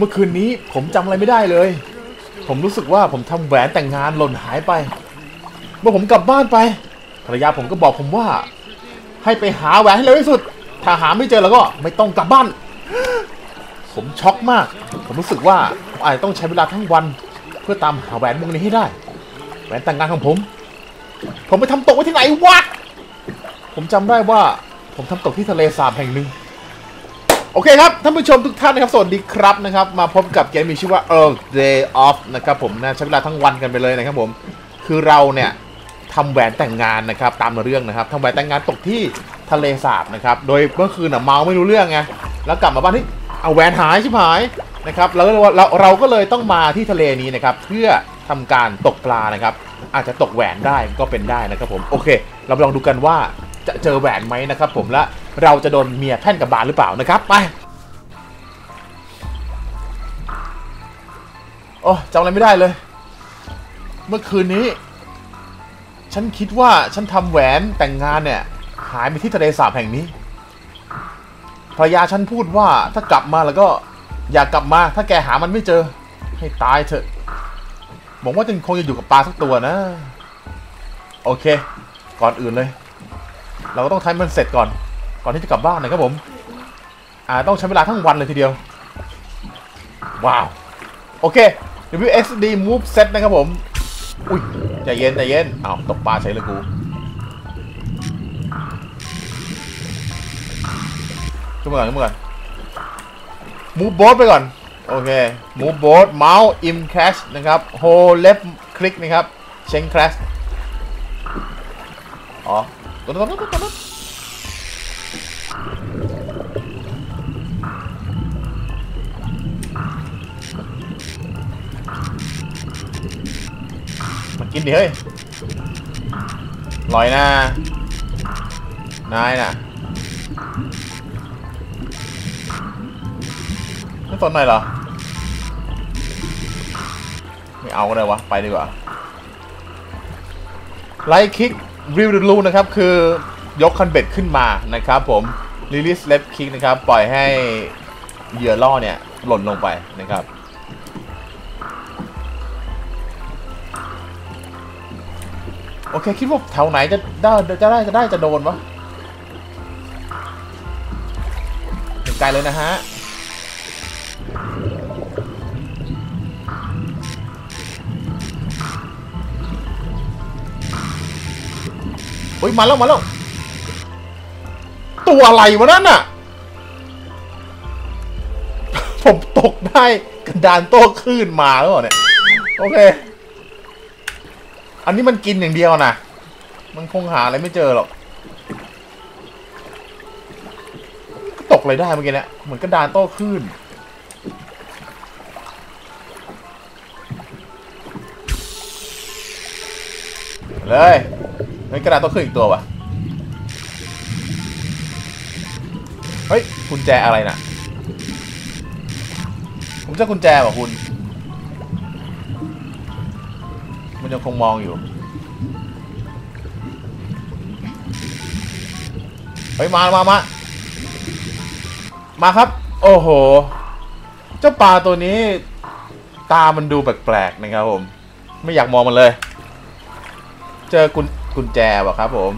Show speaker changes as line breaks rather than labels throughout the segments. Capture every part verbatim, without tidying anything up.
มื่อคืนนี้ผมจำอะไรไม่ได้เลยผมรู้สึกว่าผมทำแหวนแต่งงานหล่นหายไปเมื่อผมกลับบ้านไปภรรยาผมก็บอกผมว่าให้ไปหาแหวนให้เร็วที่สุดถ้าหาไม่เจอแล้วก็ไม่ต้องกลับบ้านผมช็อกมากผมรู้สึกว่าผมอาจจะต้องใช้เวลาทั้งวันเพื่อตามหาแหวนวงนี้ให้ได้แหวนแต่งงานของผมผมไปทำตกไว้ที่ไหนวะผมจำได้ว่าผมทำตกที่ทะเลสาบแห่งหนึ่งโอเคครับท่านผู้ชมทุกท่านนะครับสวัสดีครับนะครับมาพบกับเกมมีชื่อว่า Earth Day Off นะครับผมนะใช้เวลาทั้งวันกันไปเลยนะครับผมคือเราเนี่ยทำแหวนแต่งงานนะครับตามเรื่องนะครับทำแหวนแต่งงานตกที่ทะเลสาบนะครับโดยเมื่อคืนน่ะเมาไม่รู้เรื่องไงแล้วกลับมาบ้านที่เอาแหวนหายชิบหายนะครับแล้วเราเราก็เลยต้องมาที่ทะเลนี้นะครับเพื่อทำการตกปลานะครับอาจจะตกแหวนได้ก็เป็นได้นะครับผมโอเคเราลองดูกันว่าจะเจอแหวนไหมนะครับผมและเราจะโดนเมียแพ่นกับบานหรือเปล่านะครับไปโอ้จำอะไรไม่ได้เลยเมื่อคืนนี้ฉันคิดว่าฉันทำแหวนแต่งงานเนี่ยหายไปที่ทะเลสาบแห่งนี้ภรรยาฉันพูดว่าถ้ากลับมาแล้วก็อย่ากลับมาถ้าแกหามันไม่เจอให้ตายเถอะหวังว่าจะคงจะอยู่กับปลาสักตัวนะโอเคก่อนอื่นเลยเราก็ต้องทำมันเสร็จก่อนก่อนที่จะกลับบ้านนะครับผมอ่าต้องใช้เวลาทั้งวันเลยทีเดียวว้าวโอเค ดับเบิลยู เอ็กซ์ ดี Move Set นะครับผมอุ้ยใจเย็นใจเย็นอ้าวตกปลาใช้เลยกูขึ้นมาก่อนขึ้นมาก่อน Move Boat ไปก่อนโอเค Move Boat Mouse Im Crash นะครับ Hold Left Click นะครับ Change Crash อ๋อตัวนั้นตัวนั้นตัวนั้นมากินดิเฮ้ยลอยนะนายน่ะไม่สนหน่อยเหรอไม่เอาก็ได้วะไปดีกว่าไลท์คิกริวดูลูนะครับคือยกคันเบ็ดขึ้นมานะครับผมรีลิสเลฟคิกนะครับปล่อยให้เหยื่อล่อเนี่ยหล่นลงไปนะครับโอเคคิดว่าแถวไหนจะได้จะได้จะได้จะโดนวะไกลเลยนะฮะโอ้ยมาแล้วมาแล้วตัวอะไรวะนั่นน่ะ ผมตกได้กระดานโต้คลื่นมาแล้วเนี่ยโอเคอันนี้มันกินอย่างเดียวนะมันคงหาอะไรไม่เจอหรอกตกอะไรได้เมื่อกี้เนี่ยเหมือนกระดานโต้คลื่นเลยเฮ้ยกระดานโต้คลื่นอีกตัววะเฮ้ยกุญแจอะไรน่ะผมจะกุญแจว่ะคุณมันยังคงมองอยู่เฮ้ยมามามามาครับโอ้โหเจ้าปลาตัวนี้ตามันดูแปลกๆนะครับผมไม่อยากมองมันเลยเจอกุญกุญแจว่ะครับผม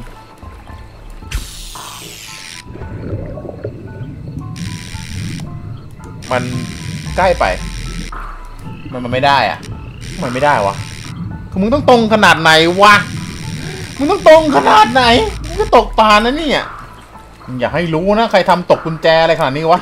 มันใกล้ไปมันมันไม่ได้อะมันไม่ได้วะคือมึงต้องตรงขนาดไหนวะมึงต้องตรงขนาดไหนมึงก็ตกปลานะเนี่ยอย่าให้รู้นะใครทำตกกุญแจอะไรขนาดนี้วะ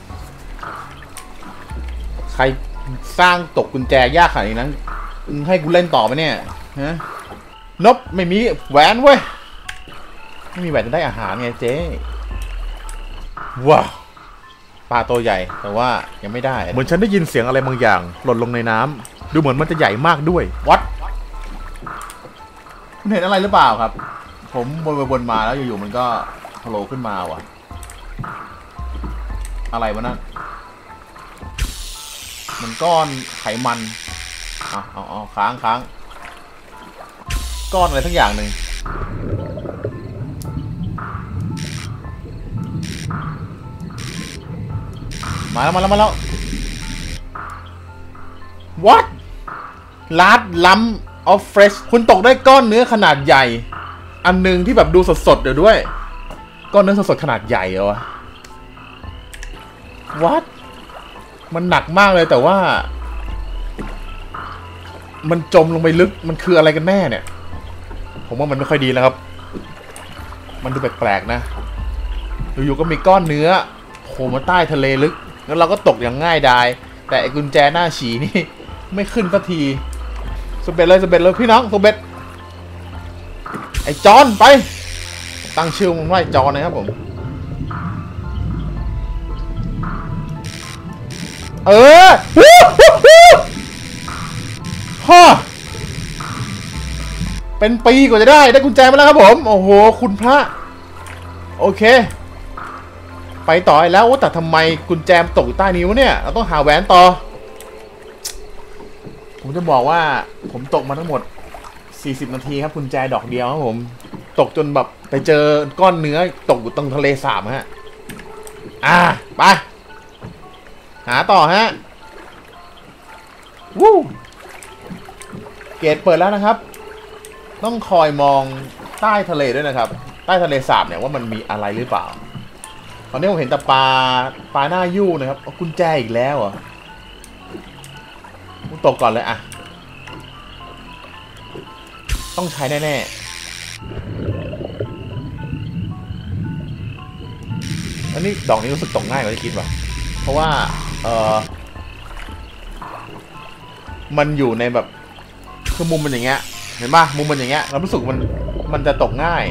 ใครสร้างตกกุญแจยากขนาดนี้นั้นให้กูเล่นต่อไหมเนี่ยฮะนบไม่มีแหวนเว้ยไม่มีแหวนจะได้อาหารไงเจ๊ว้าวปลาตัวใหญ่แต่ว่ายังไม่ได้เหมือนฉันได้ยินเสียงอะไรบางอย่างหล่นลงในน้ำดูเหมือนมันจะใหญ่มากด้วยวัดคุณเห็นอะไรหรือเปล่าครับผมวนไปวนมาแล้วอยู่ๆมันก็โผล่ขึ้นมาว่ะอะไรวะนั่นมันก้อนไขมันเอาเอาเอาค้างค้างก้อนอะไรทั้งอย่างหนึ่งมาแล้วมาแล้วมาแล้ว what ลาดล้ำออฟเฟรชคุณตกได้ก้อนเนื้อขนาดใหญ่อันนึงที่แบบดูสดๆเดี๋ยวด้วยก้อนเนื้อสดๆขนาดใหญ่เหรอ what มันหนักมากเลยแต่ว่ามันจมลงไปลึกมันคืออะไรกันแน่เนี่ยผมว่ามันไม่ค่อยดีแล้วครับมันดูแปลกๆนะอยู่ๆก็มีก้อนเนื้อโผล่มาใต้ทะเลลึกแล้วเราก็ตกอย่างง่ายดายแต่ไอ้กุญแจหน้าฉีนี่ไม่ขึ้นสักทีสเบ็ดเลยสเบ็ดเลยพี่น้องสเบ็ดไอ้จอนไปตั้งชื่อมันว่าจอนนะครับผมเออฮ่าเป็นปีกว่าจะได้ได้กุญแจมาแล้วครับผมโอ้โหคุณพระโอเคไปต่อแล้วแต่ทำไมกุญแจตกอยู่ใต้นิ้วเนี่ยเราต้องหาแหวนต่อผมจะบอกว่าผมตกมาทั้งหมดสี่สิบนาทีครับกุญแจดอกเดียวครับผมตกจนแบบไปเจอก้อนเนื้อตกอยู่ตรงทะเลสาบฮะอ่าไปหาต่อฮะวู้เกตเปิดแล้วนะครับต้องคอยมองใต้ทะเลด้วยนะครับใต้ทะเลสาบเนี่ยว่ามันมีอะไรหรือเปล่าตอนนี้ผมเห็นแต่ปลาปลาหน้ายู่นะครับกุญแจอีกแล้วเหรอตกก่อนเลยอะต้องใช้แน่ๆอันนี้ดอกนี้รู้สึกตกง่ายกว่าที่คิดว่ะเพราะว่าเออมันอยู่ในแบบคือมุมมันอย่างเงี้ยเห็นป่ะมุมมันอย่างเงี้ยเรารู้สึกมันมันจะตกง่าย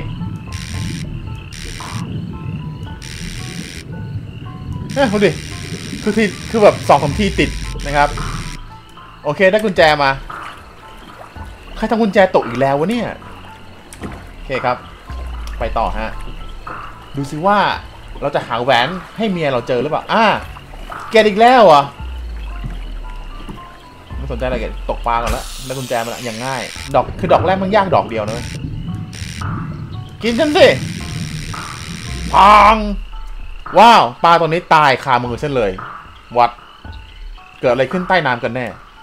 เฮ้ยดูดิคือที่คือแบบสองสามทีติดนะครับโอเคได้กุญแจมาใครทำกุญแจตกอีกแล้ววะเนี่ยโอเคครับไปต่อฮะดูสิว่าเราจะหาแหวนให้เมียเราเจอหรือเปล่าอ่าแกอีกแล้วอ่ะไม่สนใจอะไรกันตกปลาก่อนแล้วได้กุญแจมาแล้วอย่างง่ายดอกคือดอกแรกมันยากดอกเดียวนะกินฉันสิพังว้าวปลาตัวนี้ตายคามือเส้นเลยวัดเกิดอะไรขึ้นใต้น้ำกันแน่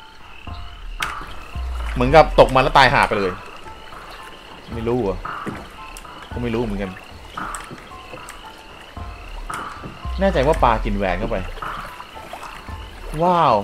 เหมือนกับตกมาแล้วตายหาไปเลยไม่รู้อ่ะก็ไม่รู้เหมือนกันแน่ใจว่าปลากินแหวนเข้าไปว้าว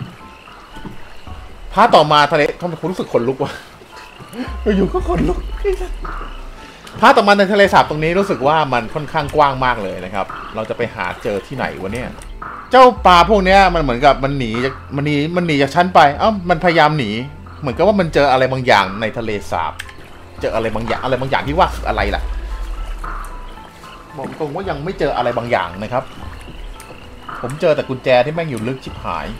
พาต่อมาทะเลทำไมคุณรู้สึกขนลุกวะอยู่ก็ขนลุกพาต่อมาในทะเลสาบตรงนี้รู้สึกว่ามันค่อนข้างกว้างมากเลยนะครับเราจะไปหาเจอที่ไหนวะเนี่ยเจ้าปลาพวกนี้มันเหมือนกับมันหนีมันหนีมันหนีจากชั้นไปเอ้ามันพยายามหนีเหมือนกับว่ามันเจออะไรบางอย่างในทะเลสาบเจออะไรบางอย่างอะไรบางอย่างที่ว่าคืออะไรล่ะบอกตรงว่ายังไม่เจออะไรบางอย่างนะครับผมเจอแต่กุญแจที่แม่งอยู่ลึกชิบหาย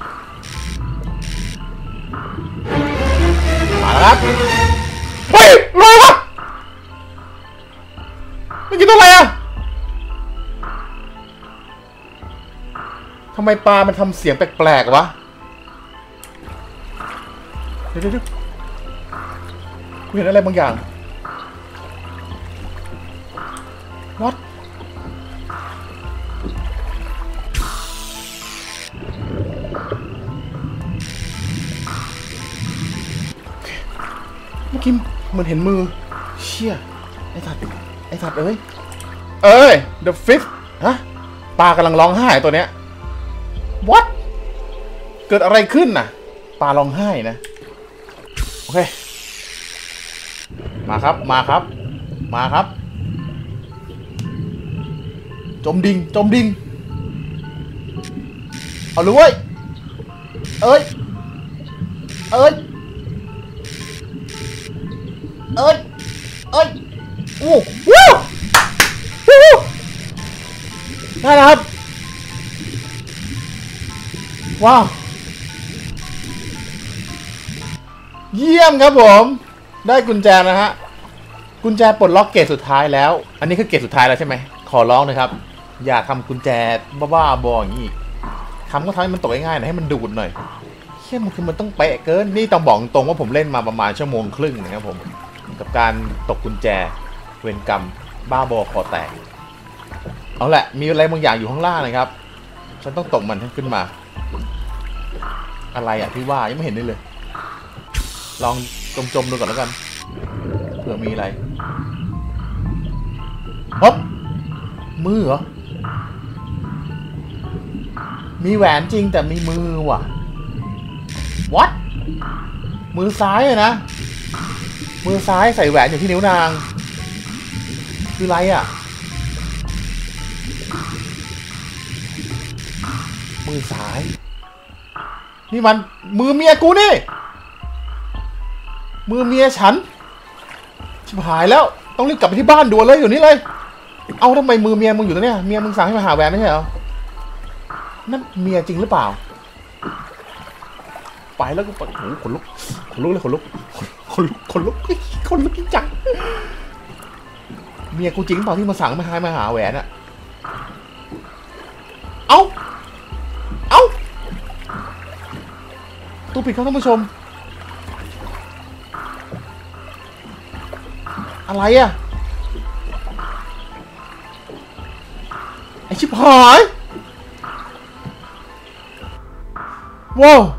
มาแล้วครับเฮ้ยรอวะไม่กินตัวอะไรอ่ะทำไมปลามันทำเสียงแปลกๆวะเดี๋ยวเดี๋ยวกูเห็นอะไรบางอย่าง what เมื่อกี้เหมือนเห็นมือเชี่ยไอ้สัตว์ไอ้สัตว์เอ้ยเอ้ย the fifth ฮะปลากำลังร้องไห้ตัวเนี้ย what เกิดอะไรขึ้นน่ะปลาร้องไห้นะโอเคมาครับมาครับมาครับจมดิ่งจมดิ่งเอาเลยเว้ยเอ้ยเอ้ยเอ้ยเอ้ยอู้วู้วู้ได้แล้วครับว้าวเยี่ยมครับผมได้กุญแจนะฮะกุญแจปลดล็อกเกตสุดท้ายแล้วอันนี้คือเกตสุดท้ายแล้วใช่ไหมขอร้องนะครับอย่าทำกุญแจบ้าๆบออย่างนี้ทำก็ทำให้มันตกง่ายๆหน่อยให้มันดูดหน่อยเชื่อมันคือมันต้องเป๊ะเกินนี่ต้องบอกตรงว่าผมเล่นมาประมาณชั่วโมงครึ่งนะครับผมกับการตกกุญแจเวรกรรมบ้าบอคอแตกเอาแหละมีอะไรบางอย่างอยู่ข้างล่างนะครับฉันต้องตกมันให้ขึ้นมาอะไรอ่ะที่ว่ายังไม่เห็นเลยเลยลองจมๆดูก่อนแล้วกันเผื่อมีอะไรฮะมือเหรอมีแหวนจริงแต่มีมือว่ะ what มือซ้ายอะนะมือซ้ายใส่แหวนอยู่ที่นิ้วนางคืออะไรอ่ะมือซ้ายนี่มันมือเมียกูนี่มือเมียฉันชิบหายแล้วต้องรีบกลับไปที่บ้านด่วนเลยอยู่นี่เลยเอาทำไมมือเมียมึงอยู่ตรงเนี้ยเมียมึงสั่งให้มาหาแหวนไม่ใช่เหรอนั่นเมียจริงหรือเปล่าไปแล้วก็โอ้โหขนลุกขนลุกเลยขนลุกขนลุกขนลุกขนลุกจริงจังเมียกูจริงเปล่าที่มาสั่งมาหามาหาแหวนอะเอ้าเอ้าตู้ปิดครับท่านผู้ชมอะไรอะไอชิบหายว้าว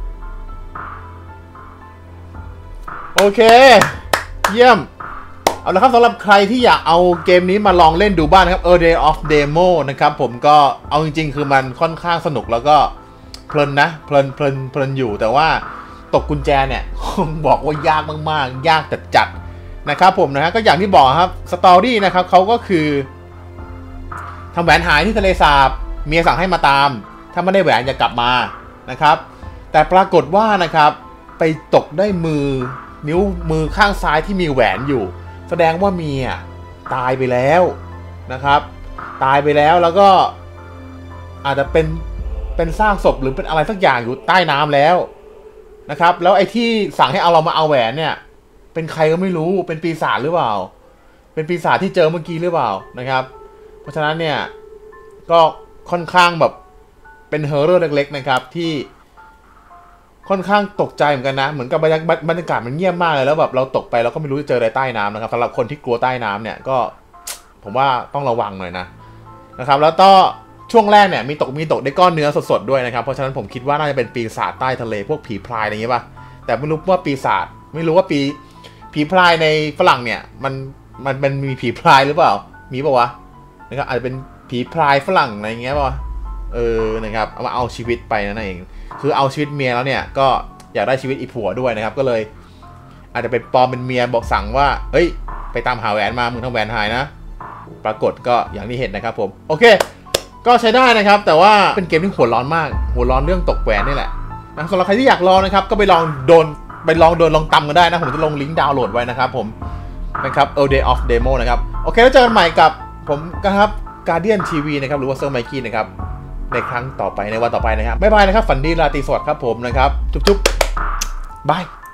โอเคเยี่ยมเอาละครับสำหรับใครที่อยากเอาเกมนี้มาลองเล่นดูบ้างนะครับ A Day of Demo นะครับผมก็เอาจริงๆคือมันค่อนข้างสนุกแล้วก็เพลินนะเพลินเพลินเพลินอยู่แต่ว่าตกกุญแจเนี่ยบอกว่ายากมากๆยากจัดๆนะครับผมนะฮะก็อย่างที่บอกครับสตอรี่นะครับเขาก็คือทำแหวนหายที่ทะเลสาบเมียสั่งให้มาตามถ้าไม่ได้แหวนจะกลับมานะครับแต่ปรากฏว่านะครับไปตกได้มือนิ้วมือข้างซ้ายที่มีแหวนอยู่แสดงว่าเมียตายไปแล้วนะครับตายไปแล้วแล้วก็อาจจะเป็นเป็นซากศพหรือเป็นอะไรสักอย่างอยู่ใต้น้ำแล้วนะครับแล้วไอ้ที่สั่งให้เอาเรามาเอาแหวนเนี่ยเป็นใครก็ไม่รู้เป็นปีศาจหรือเปล่าเป็นปีศาจที่เจอเมื่อกี้หรือเปล่านะครับเพราะฉะนั้นเนี่ยก็ค่อนข้างแบบเป็นเฮอร์เรอร์เล็กๆนะครับที่ค่อนข้างตกใจเหมือนกันนะเหมือนกับบรรยากาศบรรยากาศมันเงียบมากเลยแล้วแบบเราตกไปเราก็ไม่รู้จะเจออะไรใต้น้ำนะครับสำหรับคนที่กลัวใต้น้ำเนี่ยก็ผมว่าต้องระวังหน่อยนะนะครับแล้วก็ช่วงแรกเนี่ยมีตกมีตกได้ก้อนเนื้อสดๆด้วยนะครับเพราะฉะนั้นผมคิดว่าน่าจะเป็นปีศาจใต้ทะเลพวกผีพรายอะไรอย่างเงี้ยป่ะแต่ไม่รู้ว่าปีศาจไม่รู้ว่าปีผีพรายในฝรั่งเนี่ยมันมันมันมีผีพรายหรือเปล่ามีป่าวะนะครับอาจจะเป็นผีพรายฝรั่งอะไรอย่างเงี้ยป่ะเออนะครับเอามาเอาชีวิตไปนั่นเองคือเอาชีวิตเมียแล้วเนี่ยก็อยากได้ชีวิตอีผัวด้วยนะครับก็เลยอาจจะเป็นปลอมเป็นเมียบอกสั่งว่าเฮ้ยไปตามหาแหวนมามึงทำแหวนหายนะปรากฏก็อย่างที่เห็นนะครับผมโอเคก็ใช้ได้นะครับแต่ว่าเป็นเกมที่หัวร้อนมากหัวร้อนเรื่องตกแหวนนี่แหละนะสำหรับใครที่อยากลองนะครับก็ไปลองโดนไปลองโดนลองตำกันได้นะผมจะลงลิงก์ดาวน์โหลดไว้นะครับผมนะครับ A Day of Demo นะครับโอเคแล้วเจอกันใหม่กับผมนะครับ Guardian ที วี นะครับหรือว่าเซอร์ไมกี้นะครับในครั้งต่อไปในวันต่อไปนะครับบ๊ายบายนะครับฝันดีราตรีสวัสดิ์ครับผมนะครับจุ๊บๆบาย